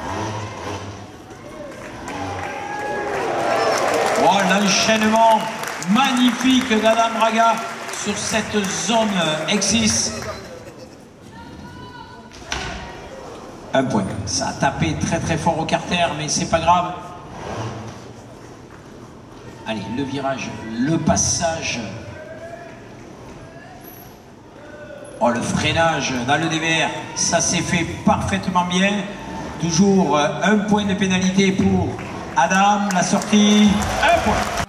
Oh, l'enchaînement magnifique d'Adam Braga sur cette zone X6. Un point. Ça a tapé très très fort au carter, mais c'est pas grave. Allez, le virage, le passage. Oh, le freinage dans le DVR, ça s'est fait parfaitement bien. Toujours un point de pénalité pour Adam, la sortie, un point.